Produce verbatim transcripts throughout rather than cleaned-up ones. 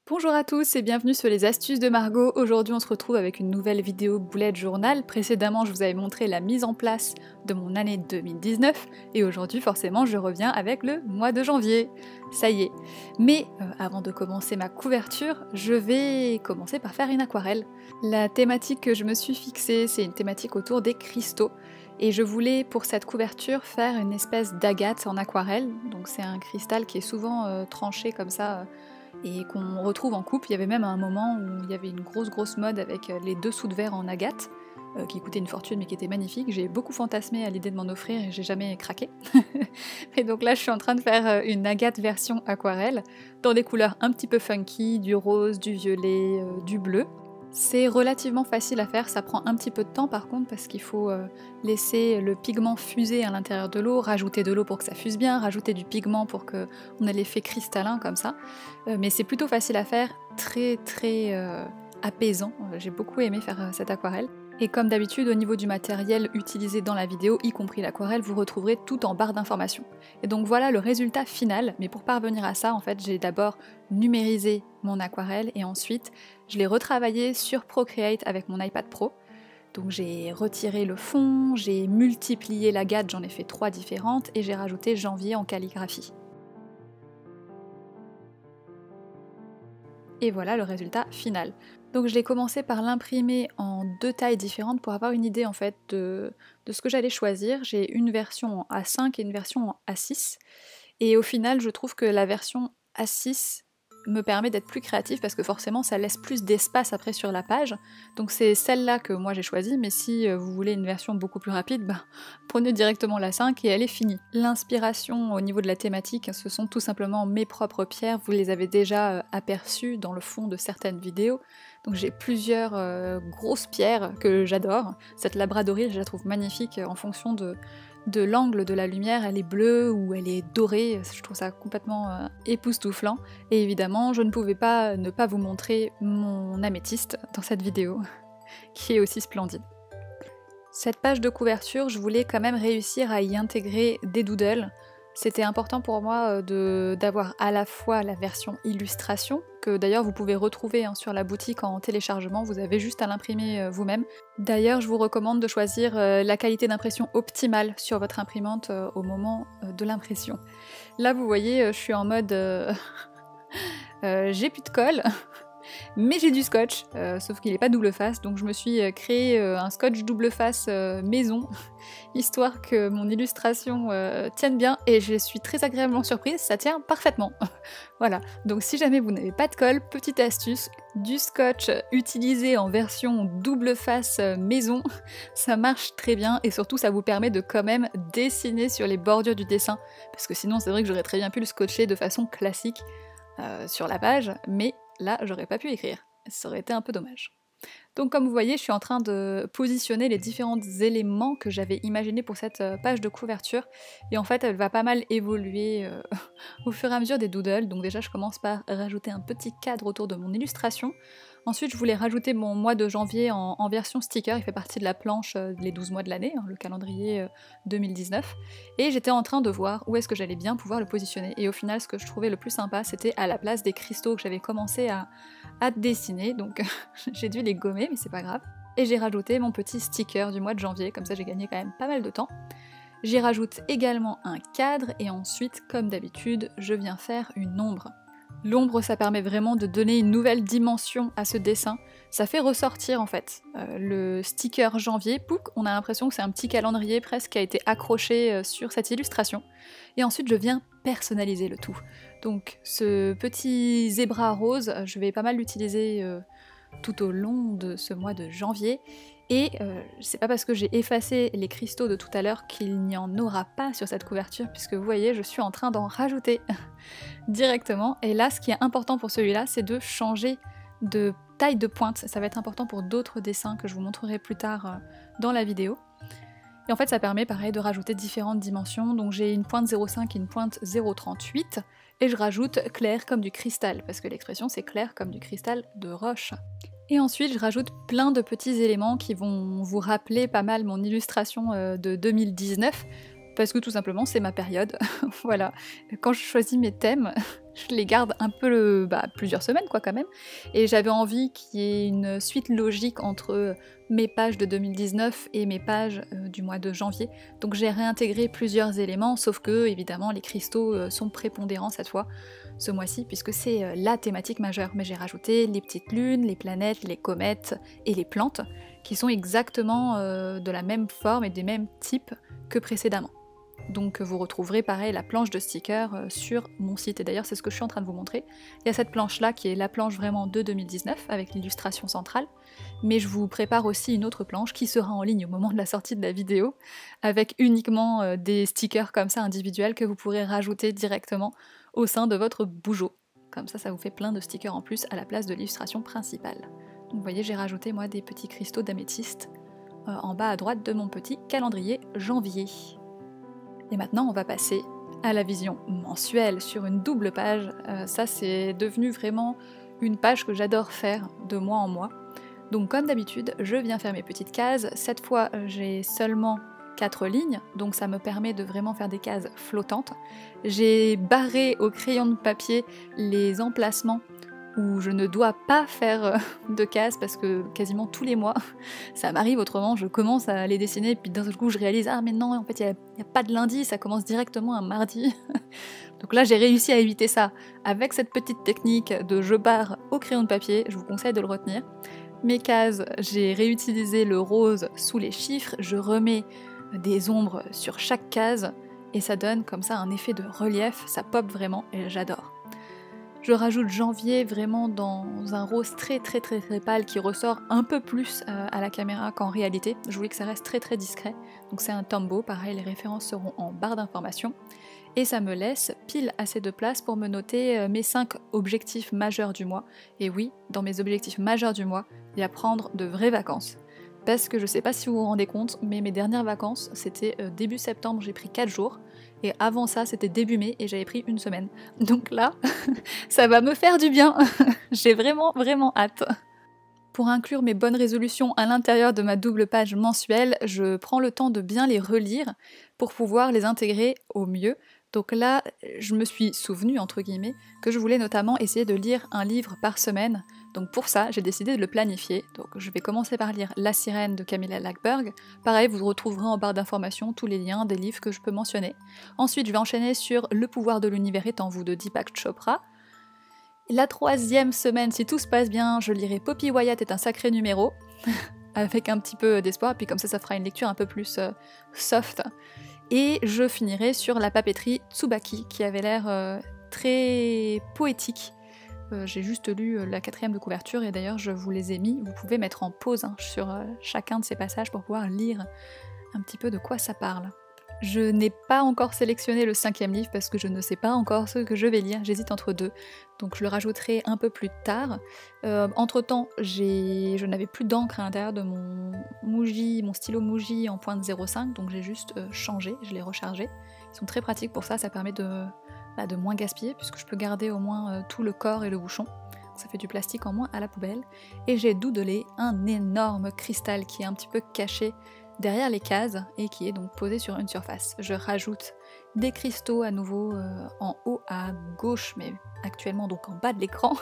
Bonjour à tous et bienvenue sur les astuces de Margot. Aujourd'hui on se retrouve avec une nouvelle vidéo bullet journal. Précédemment je vous avais montré la mise en place de mon année deux mille dix-neuf et aujourd'hui forcément je reviens avec le mois de janvier. Ça y est. Mais euh, avant de commencer ma couverture, je vais commencer par faire une aquarelle. La thématique que je me suis fixée, c'est une thématique autour des cristaux. Et je voulais pour cette couverture faire une espèce d'agate en aquarelle. Donc c'est un cristal qui est souvent euh, tranché comme ça. Euh, et qu'on retrouve en coupe. Il y avait même un moment où il y avait une grosse grosse mode avec les dessous de verre en agate, euh, qui coûtait une fortune mais qui était magnifique. J'ai beaucoup fantasmé à l'idée de m'en offrir et j'ai jamais craqué. Et donc là je suis en train de faire une agate version aquarelle, dans des couleurs un petit peu funky, du rose, du violet, euh, du bleu. C'est relativement facile à faire, ça prend un petit peu de temps par contre parce qu'il faut euh, laisser le pigment fuser à l'intérieur de l'eau, rajouter de l'eau pour que ça fuse bien, rajouter du pigment pour qu'on ait l'effet cristallin comme ça. Euh, mais c'est plutôt facile à faire, très très euh, apaisant. J'ai beaucoup aimé faire euh, cette aquarelle. Et comme d'habitude, au niveau du matériel utilisé dans la vidéo, y compris l'aquarelle, vous retrouverez tout en barre d'informations. Et donc voilà le résultat final, mais pour parvenir à ça, en fait, j'ai d'abord numérisé mon aquarelle et ensuite je l'ai retravaillé sur Procreate avec mon iPad Pro. Donc j'ai retiré le fond, j'ai multiplié l'agate, j'en ai fait trois différentes et j'ai rajouté janvier en calligraphie. Et voilà le résultat final. Donc je l'ai commencé par l'imprimer en deux tailles différentes pour avoir une idée en fait de, de ce que j'allais choisir. J'ai une version en A cinq et une version en A six. Et au final je trouve que la version A six me permet d'être plus créative parce que forcément ça laisse plus d'espace après sur la page. Donc c'est celle-là que moi j'ai choisie, mais si vous voulez une version beaucoup plus rapide, bah, prenez directement la cinq et elle est finie. L'inspiration au niveau de la thématique, ce sont tout simplement mes propres pierres, vous les avez déjà aperçues dans le fond de certaines vidéos. Donc j'ai plusieurs euh, grosses pierres que j'adore. Cette labradorite, je la trouve magnifique en fonction de, de l'angle de la lumière, elle est bleue ou elle est dorée, je trouve ça complètement euh, époustouflant. Et évidemment, je ne pouvais pas ne pas vous montrer mon améthyste dans cette vidéo, qui est aussi splendide. Cette page de couverture, je voulais quand même réussir à y intégrer des doodles. C'était important pour moi d'avoir à la fois la version illustration, que d'ailleurs vous pouvez retrouver hein, sur la boutique en téléchargement, vous avez juste à l'imprimer euh, vous-même. D'ailleurs je vous recommande de choisir euh, la qualité d'impression optimale sur votre imprimante euh, au moment euh, de l'impression. Là vous voyez, euh, je suis en mode... Euh... euh, j'ai plus de colle, mais j'ai du scotch, euh, sauf qu'il n'est pas double face, donc je me suis créé euh, un scotch double face euh, maison, histoire que mon illustration euh, tienne bien, et je suis très agréablement surprise, ça tient parfaitement. Voilà, donc si jamais vous n'avez pas de colle, petite astuce, du scotch utilisé en version double face euh, maison, ça marche très bien, et surtout ça vous permet de quand même dessiner sur les bordures du dessin, parce que sinon c'est vrai que j'aurais très bien pu le scotcher de façon classique euh, sur la page, mais là, j'aurais pas pu écrire. Ça aurait été un peu dommage. Donc comme vous voyez, je suis en train de positionner les différents éléments que j'avais imaginés pour cette page de couverture. Et en fait, elle va pas mal évoluer euh, au fur et à mesure des doodles. Donc déjà, je commence par rajouter un petit cadre autour de mon illustration. Ensuite, je voulais rajouter mon mois de janvier en, en version sticker, il fait partie de la planche euh, les douze mois de l'année, hein, le calendrier euh, deux mille dix-neuf. Et j'étais en train de voir où est-ce que j'allais bien pouvoir le positionner. Et au final, ce que je trouvais le plus sympa, c'était à la place des cristaux que j'avais commencé à, à dessiner. Donc j'ai dû les gommer, mais c'est pas grave. Et j'ai rajouté mon petit sticker du mois de janvier, comme ça j'ai gagné quand même pas mal de temps. J'y rajoute également un cadre, et ensuite, comme d'habitude, je viens faire une ombre. L'ombre, ça permet vraiment de donner une nouvelle dimension à ce dessin. Ça fait ressortir en fait euh, le sticker janvier. Pouc, on a l'impression que c'est un petit calendrier presque qui a été accroché euh, sur cette illustration. Et ensuite, je viens personnaliser le tout. Donc ce petit zébra rose, je vais pas mal l'utiliser euh, tout au long de ce mois de janvier. Et euh, c'est pas parce que j'ai effacé les cristaux de tout à l'heure qu'il n'y en aura pas sur cette couverture, puisque vous voyez, je suis en train d'en rajouter directement. Et là, ce qui est important pour celui-là, c'est de changer de taille de pointe. Ça va être important pour d'autres dessins que je vous montrerai plus tard euh, dans la vidéo. Et en fait, ça permet, pareil, de rajouter différentes dimensions. Donc j'ai une pointe zéro virgule cinq et une pointe zéro virgule trente-huit. Et je rajoute clair comme du cristal, parce que l'expression c'est clair comme du cristal de roche. Et ensuite, je rajoute plein de petits éléments qui vont vous rappeler pas mal mon illustration de deux mille dix-neuf, parce que tout simplement, c'est ma période. Voilà. Quand je choisis mes thèmes, je les garde un peu le, bah, plusieurs semaines quoi quand même, et j'avais envie qu'il y ait une suite logique entre mes pages de deux mille dix-neuf et mes pages euh, du mois de janvier, donc j'ai réintégré plusieurs éléments, sauf que évidemment les cristaux euh, sont prépondérants cette fois, ce mois-ci, puisque c'est euh, la thématique majeure, mais j'ai rajouté les petites lunes, les planètes, les comètes et les plantes, qui sont exactement euh, de la même forme et des mêmes types que précédemment. Donc vous retrouverez pareil la planche de stickers euh, sur mon site, et d'ailleurs c'est ce que je suis en train de vous montrer. Il y a cette planche là qui est la planche vraiment de deux mille dix-neuf avec l'illustration centrale, mais je vous prépare aussi une autre planche qui sera en ligne au moment de la sortie de la vidéo, avec uniquement euh, des stickers comme ça individuels que vous pourrez rajouter directement au sein de votre bougeot. Comme ça, ça vous fait plein de stickers en plus à la place de l'illustration principale. Donc vous voyez, j'ai rajouté moi des petits cristaux d'améthyste euh, en bas à droite de mon petit calendrier janvier. Et maintenant, on va passer à la vision mensuelle sur une double page. Euh, ça, c'est devenu vraiment une page que j'adore faire de mois en mois. Donc comme d'habitude, je viens faire mes petites cases. Cette fois, j'ai seulement quatre lignes, donc ça me permet de vraiment faire des cases flottantes. J'ai barré au crayon de papier les emplacements où je ne dois pas faire de cases parce que quasiment tous les mois ça m'arrive, autrement je commence à les dessiner puis d'un seul coup je réalise ah mais non en fait il n'y a, a pas de lundi, ça commence directement un mardi. Donc là j'ai réussi à éviter ça avec cette petite technique de je barre au crayon de papier, je vous conseille de le retenir. Mes cases, j'ai réutilisé le rose sous les chiffres, je remets des ombres sur chaque case et ça donne comme ça un effet de relief, ça pop vraiment et j'adore. Je rajoute janvier vraiment dans un rose très très très très pâle qui ressort un peu plus euh, à la caméra qu'en réalité. Je voulais que ça reste très très discret. Donc c'est un Tombow, pareil les références seront en barre d'informations. Et ça me laisse pile assez de place pour me noter euh, mes cinq objectifs majeurs du mois. Et oui, dans mes objectifs majeurs du mois, il y a prendre de vraies vacances. Parce que je sais pas si vous vous rendez compte, mais mes dernières vacances, c'était euh, début septembre, j'ai pris quatre jours. Et avant ça, c'était début mai et j'avais pris une semaine. Donc là, ça va me faire du bien. J'ai vraiment, vraiment hâte. Pour inclure mes bonnes résolutions à l'intérieur de ma double page mensuelle, je prends le temps de bien les relire pour pouvoir les intégrer au mieux. Donc là, je me suis souvenue, entre guillemets, que je voulais notamment essayer de lire un livre par semaine. Donc pour ça, j'ai décidé de le planifier. Donc je vais commencer par lire La Sirène de Camilla Lackberg. Pareil, vous retrouverez en barre d'informations tous les liens des livres que je peux mentionner. Ensuite, je vais enchaîner sur Le pouvoir de l'univers est en vous de Deepak Chopra. La troisième semaine, si tout se passe bien, je lirai Poppy Wyatt est un sacré numéro, avec un petit peu d'espoir, puis comme ça, ça fera une lecture un peu plus euh, soft. Et je finirai sur la papeterie Tsubaki, qui avait l'air euh, très poétique. Euh, j'ai juste lu euh, la quatrième de couverture, et d'ailleurs je vous les ai mis, vous pouvez mettre en pause hein, sur euh, chacun de ces passages pour pouvoir lire un petit peu de quoi ça parle. Je n'ai pas encore sélectionné le cinquième livre parce que je ne sais pas encore ce que je vais lire, j'hésite entre deux, donc je le rajouterai un peu plus tard. Euh, entre temps, j'ai... je n'avais plus d'encre à l'intérieur de mon Muji, mon stylo Muji en point zéro cinq, donc j'ai juste euh, changé, je l'ai rechargé. Ils sont très pratiques pour ça, ça permet de, bah, de moins gaspiller puisque je peux garder au moins euh, tout le corps et le bouchon. Ça fait du plastique en moins à la poubelle. Et j'ai doudelé un énorme cristal qui est un petit peu caché derrière les cases et qui est donc posé sur une surface. Je rajoute des cristaux à nouveau euh, en haut à gauche, mais actuellement donc en bas de l'écran.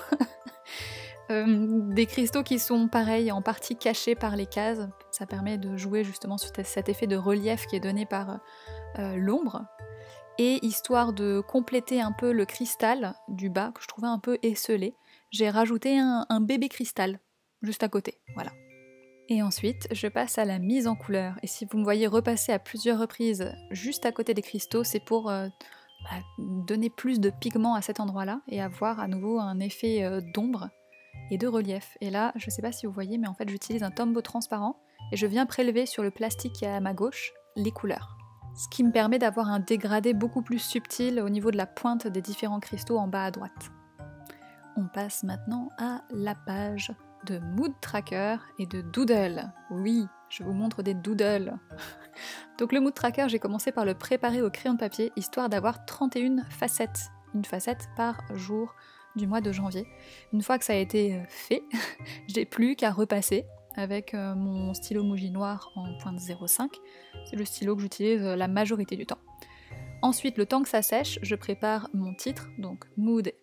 euh, des cristaux qui sont pareils, en partie cachés par les cases. Ça permet de jouer justement sur cet effet de relief qui est donné par euh, l'ombre. Et histoire de compléter un peu le cristal du bas, que je trouvais un peu esselé, j'ai rajouté un, un bébé cristal juste à côté, voilà. Et ensuite, je passe à la mise en couleur. Et si vous me voyez repasser à plusieurs reprises juste à côté des cristaux, c'est pour euh, bah, donner plus de pigment à cet endroit-là et avoir à nouveau un effet euh, d'ombre et de relief. Et là, je sais pas si vous voyez, mais en fait, j'utilise un Tombow transparent et je viens prélever sur le plastique qui est à ma gauche les couleurs. Ce qui me permet d'avoir un dégradé beaucoup plus subtil au niveau de la pointe des différents cristaux en bas à droite. On passe maintenant à la page de Mood Tracker et de Doodle. Oui, je vous montre des doodles. Donc le Mood Tracker, j'ai commencé par le préparer au crayon de papier, histoire d'avoir trente et une facettes. Une facette par jour du mois de janvier. Une fois que ça a été fait, j'ai plus qu'à repasser avec mon stylo Muji noir en point zéro cinq. C'est le stylo que j'utilise la majorité du temps. Ensuite, le temps que ça sèche, je prépare mon titre, donc Mood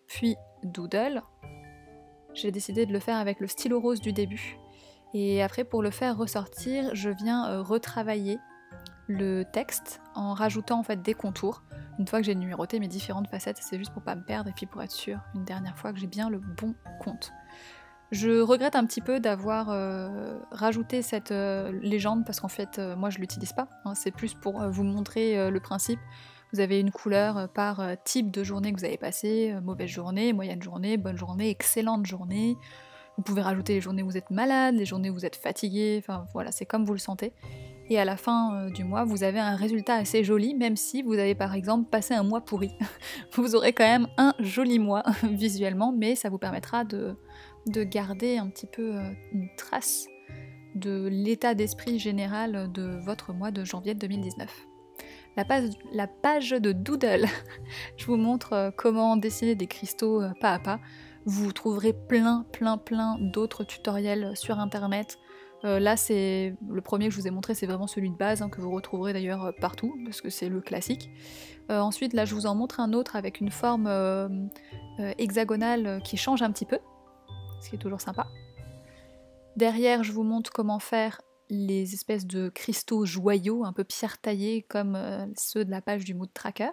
puis Doodle. J'ai décidé de le faire avec le stylo rose du début. Et après, pour le faire ressortir, je viens euh, retravailler le texte en rajoutant en fait des contours. Une fois que j'ai numéroté mes différentes facettes, c'est juste pour pas me perdre et puis pour être sûre une dernière fois que j'ai bien le bon compte. Je regrette un petit peu d'avoir euh, rajouté cette euh, légende parce qu'en fait euh, moi je l'utilise pas, hein, c'est plus pour euh, vous montrer euh, le principe. Vous avez une couleur euh, par euh, type de journée que vous avez passé, euh, mauvaise journée, moyenne journée, bonne journée, excellente journée. Vous pouvez rajouter les journées où vous êtes malade, les journées où vous êtes fatigué, enfin voilà, c'est comme vous le sentez. Et à la fin euh, du mois, vous avez un résultat assez joli, même si vous avez par exemple passé un mois pourri. Vous aurez quand même un joli mois visuellement, mais ça vous permettra de, de garder un petit peu euh, une trace de l'état d'esprit général de votre mois de janvier deux mille dix-neuf. La page, la page de Doodle, je vous montre euh, comment dessiner des cristaux euh, pas à pas. Vous trouverez plein, plein, plein d'autres tutoriels sur internet. Euh, là, c'est le premier que je vous ai montré, c'est vraiment celui de base, hein, que vous retrouverez d'ailleurs euh, partout, parce que c'est le classique. Euh, ensuite, là, je vous en montre un autre avec une forme euh, euh, hexagonale qui change un petit peu, ce qui est toujours sympa. Derrière, je vous montre comment faire les espèces de cristaux joyaux, un peu pierre taillés, comme euh, ceux de la page du Mood Tracker.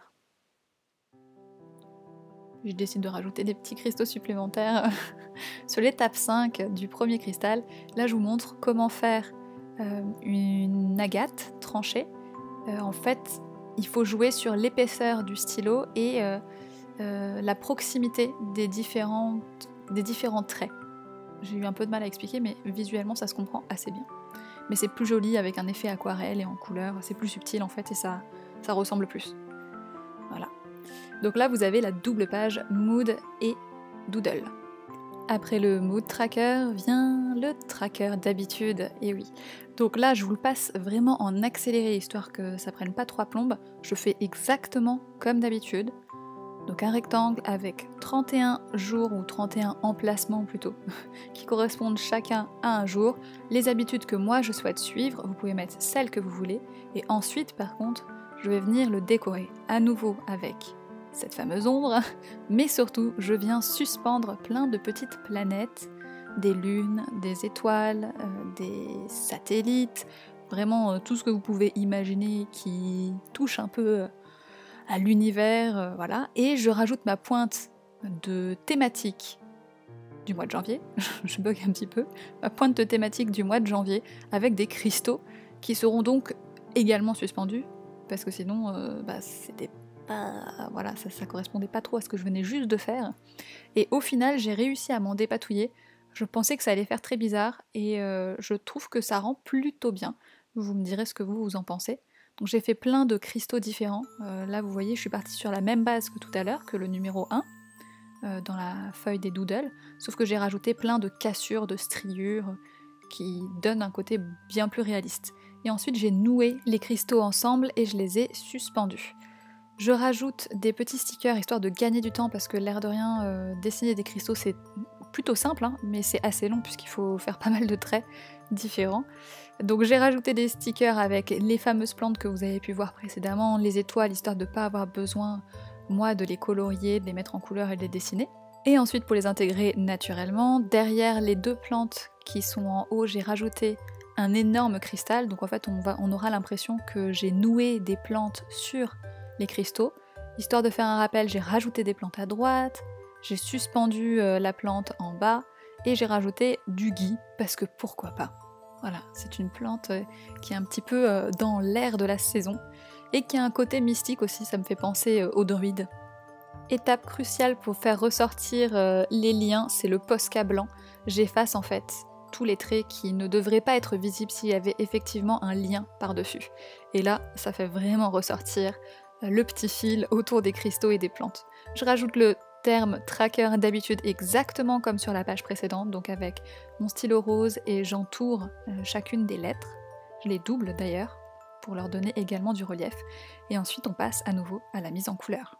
Je décide de rajouter des petits cristaux supplémentaires sur l'étape cinq du premier cristal. Là, je vous montre comment faire euh, une agate tranchée. Euh, en fait, il faut jouer sur l'épaisseur du stylo et euh, euh, la proximité des, différentes, des différents traits. J'ai eu un peu de mal à expliquer, mais visuellement, ça se comprend assez bien. Mais c'est plus joli avec un effet aquarelle et en couleur. C'est plus subtil en fait et ça, ça ressemble plus. Voilà. Donc là, vous avez la double page Mood et Doodle. Après le Mood Tracker vient le tracker d'habitude, et oui. Donc là, je vous le passe vraiment en accéléré, histoire que ça prenne pas trois plombes. Je fais exactement comme d'habitude. Donc un rectangle avec trente et un jours, ou trente et un emplacements plutôt, qui correspondent chacun à un jour. Les habitudes que moi je souhaite suivre, vous pouvez mettre celles que vous voulez. Et ensuite, par contre, je vais venir le décorer à nouveau avec cette fameuse ombre, mais surtout je viens suspendre plein de petites planètes, des lunes, des étoiles, euh, des satellites, vraiment euh, tout ce que vous pouvez imaginer qui touche un peu euh, à l'univers, euh, voilà, et je rajoute ma pointe de thématique du mois de janvier, je bug un petit peu, ma pointe de thématique du mois de janvier avec des cristaux qui seront donc également suspendus, parce que sinon euh, bah, c'était pas, voilà, ça, ça correspondait pas trop à ce que je venais juste de faire. Et au final, j'ai réussi à m'en dépatouiller. Je pensais que ça allait faire très bizarre et euh, je trouve que ça rend plutôt bien. Vous me direz ce que vous, vous en pensez. Donc j'ai fait plein de cristaux différents. Euh, là, vous voyez, je suis partie sur la même base que tout à l'heure, que le numéro un, euh, dans la feuille des doodles, sauf que j'ai rajouté plein de cassures, de striures, qui donnent un côté bien plus réaliste. Et ensuite, j'ai noué les cristaux ensemble et je les ai suspendus. Je rajoute des petits stickers histoire de gagner du temps parce que l'air de rien, euh, dessiner des cristaux c'est plutôt simple, hein, mais c'est assez long puisqu'il faut faire pas mal de traits différents. Donc j'ai rajouté des stickers avec les fameuses plantes que vous avez pu voir précédemment, les étoiles, histoire de ne pas avoir besoin, moi, de les colorier, de les mettre en couleur et de les dessiner. Et ensuite, pour les intégrer naturellement, derrière les deux plantes qui sont en haut, j'ai rajouté un énorme cristal. Donc en fait, on, va, on aura l'impression que j'ai noué des plantes sur les cristaux. Histoire de faire un rappel, j'ai rajouté des plantes à droite, j'ai suspendu euh, la plante en bas, et j'ai rajouté du gui, parce que pourquoi pas. Voilà, c'est une plante euh, qui est un petit peu euh, dans l'air de la saison, et qui a un côté mystique aussi, ça me fait penser euh, aux druides. Étape cruciale pour faire ressortir euh, les liens, c'est le Posca blanc. J'efface en fait tous les traits qui ne devraient pas être visibles s'il y avait effectivement un lien par-dessus. Et là, ça fait vraiment ressortir le petit fil autour des cristaux et des plantes. Je rajoute le terme tracker d'habitude exactement comme sur la page précédente, donc avec mon stylo rose, et j'entoure euh, chacune des lettres. Je les double d'ailleurs pour leur donner également du relief. Et ensuite on passe à nouveau à la mise en couleur.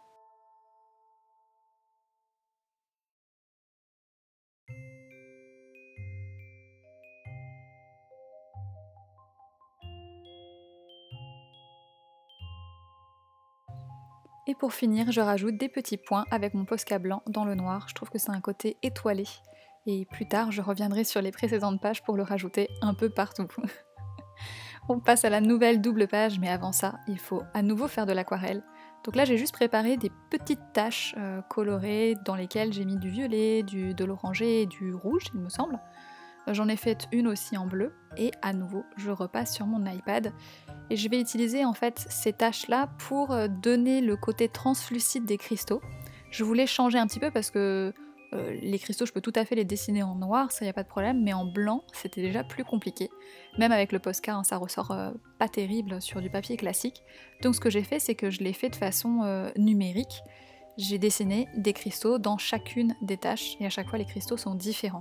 Et pour finir, je rajoute des petits points avec mon Posca blanc dans le noir. Je trouve que c'est un côté étoilé. Et plus tard, je reviendrai sur les précédentes pages pour le rajouter un peu partout. On passe à la nouvelle double page, mais avant ça, il faut à nouveau faire de l'aquarelle. Donc là, j'ai juste préparé des petites taches euh, colorées dans lesquelles j'ai mis du violet, du, de l'orangé et du rouge, il me semble. J'en ai fait une aussi en bleu, et à nouveau, je repasse sur mon iPad. Et je vais utiliser en fait ces taches-là pour donner le côté translucide des cristaux. Je voulais changer un petit peu parce que euh, les cristaux, je peux tout à fait les dessiner en noir, ça y a pas de problème, mais en blanc, c'était déjà plus compliqué. Même avec le Posca, hein, ça ressort euh, pas terrible sur du papier classique. Donc ce que j'ai fait, c'est que je l'ai fait de façon euh, numérique. J'ai dessiné des cristaux dans chacune des taches, et à chaque fois les cristaux sont différents.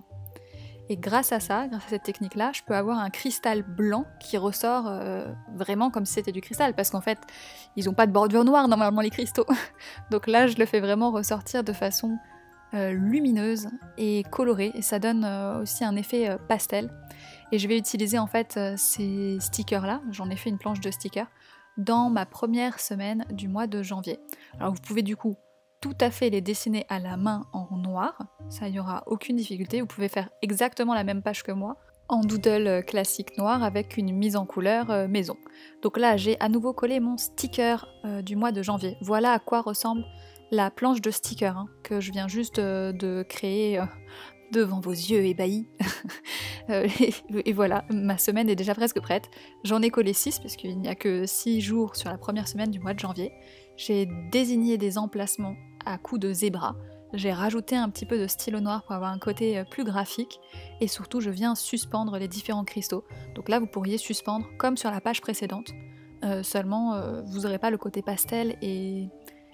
Et grâce à ça, grâce à cette technique-là, je peux avoir un cristal blanc qui ressort euh, vraiment comme si c'était du cristal, parce qu'en fait, ils n'ont pas de bordure noire normalement les cristaux. Donc là, je le fais vraiment ressortir de façon euh, lumineuse et colorée, et ça donne euh, aussi un effet euh, pastel. Et je vais utiliser en fait euh, ces stickers-là, j'en ai fait une planche de stickers, dans ma première semaine du mois de janvier. Alors vous pouvez du coup tout à fait les dessiner à la main en noir, ça y aura aucune difficulté, vous pouvez faire exactement la même page que moi, en doodle classique noir avec une mise en couleur euh, maison. Donc là j'ai à nouveau collé mon sticker euh, du mois de janvier. Voilà à quoi ressemble la planche de sticker hein, que je viens juste euh, de créer euh, devant vos yeux ébahis. euh, et, et voilà, ma semaine est déjà presque prête. J'en ai collé six parce qu'il n'y a que six jours sur la première semaine du mois de janvier. J'ai désigné des emplacements à coups de zébra. J'ai rajouté un petit peu de stylo noir pour avoir un côté plus graphique. Et surtout, je viens suspendre les différents cristaux. Donc là, vous pourriez suspendre comme sur la page précédente. Euh, seulement, euh, vous n'aurez pas le côté pastel et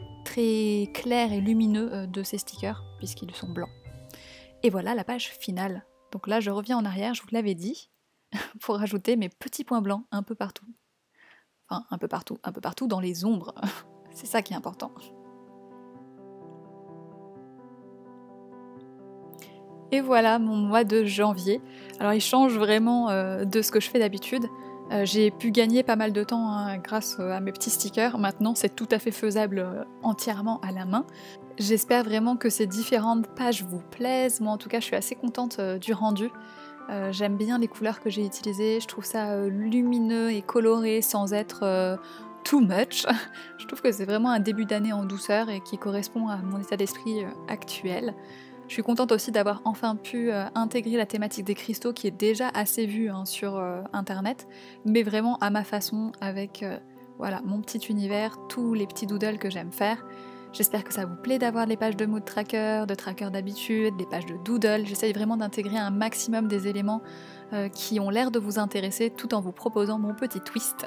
très clair et lumineux euh, de ces stickers, puisqu'ils sont blancs. Et voilà la page finale. Donc là, je reviens en arrière, je vous l'avais dit, pour rajouter mes petits points blancs un peu partout. Enfin, un peu partout, un peu partout dans les ombres. C'est ça qui est important. Et voilà mon mois de janvier. Alors il change vraiment euh, de ce que je fais d'habitude. Euh, j'ai pu gagner pas mal de temps hein, grâce à mes petits stickers. Maintenant c'est tout à fait faisable euh, entièrement à la main. J'espère vraiment que ces différentes pages vous plaisent. Moi en tout cas je suis assez contente euh, du rendu. Euh, J'aime bien les couleurs que j'ai utilisées. Je trouve ça euh, lumineux et coloré sans être... Euh, too much. Je trouve que c'est vraiment un début d'année en douceur et qui correspond à mon état d'esprit actuel. Je suis contente aussi d'avoir enfin pu euh, intégrer la thématique des cristaux qui est déjà assez vue hein, sur euh, internet, mais vraiment à ma façon avec euh, voilà, mon petit univers, tous les petits doodles que j'aime faire. J'espère que ça vous plaît d'avoir les pages de mood tracker, de tracker d'habitude, des pages de doodle. J'essaye vraiment d'intégrer un maximum des éléments euh, qui ont l'air de vous intéresser tout en vous proposant mon petit twist.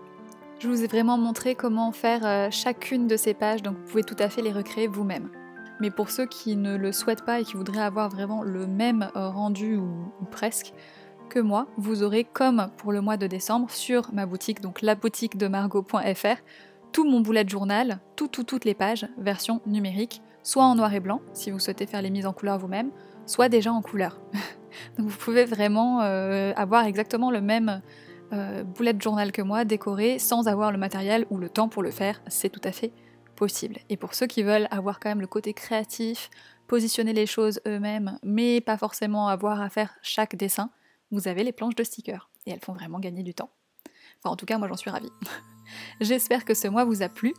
Je vous ai vraiment montré comment faire euh, chacune de ces pages, donc vous pouvez tout à fait les recréer vous-même. Mais pour ceux qui ne le souhaitent pas et qui voudraient avoir vraiment le même euh, rendu ou, ou presque que moi, vous aurez comme pour le mois de décembre sur ma boutique, donc la boutique de margot point f r, tout mon bullet journal, tout, tout, toutes les pages, version numérique, soit en noir et blanc, si vous souhaitez faire les mises en couleur vous-même, soit déjà en couleur. Donc vous pouvez vraiment euh, avoir exactement le même... Euh, bullet journal que moi, décoré sans avoir le matériel ou le temps pour le faire, c'est tout à fait possible. Et pour ceux qui veulent avoir quand même le côté créatif, positionner les choses eux-mêmes, mais pas forcément avoir à faire chaque dessin, vous avez les planches de stickers. Et elles font vraiment gagner du temps. Enfin en tout cas moi j'en suis ravie. J'espère que ce mois vous a plu.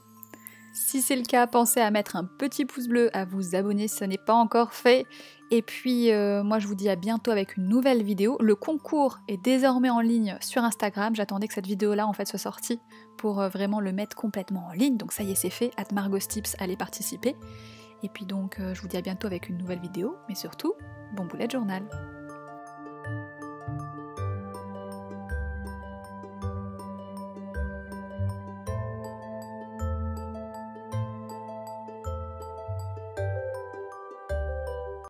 Si c'est le cas, pensez à mettre un petit pouce bleu, à vous abonner si ce n'est pas encore fait. Et puis euh, moi je vous dis à bientôt avec une nouvelle vidéo. Le concours est désormais en ligne sur Instagram. J'attendais que cette vidéo là en fait soit sortie pour euh, vraiment le mettre complètement en ligne. Donc ça y est c'est fait, at margostips, allez participer. Et puis donc euh, je vous dis à bientôt avec une nouvelle vidéo. Mais surtout, bon bullet journal.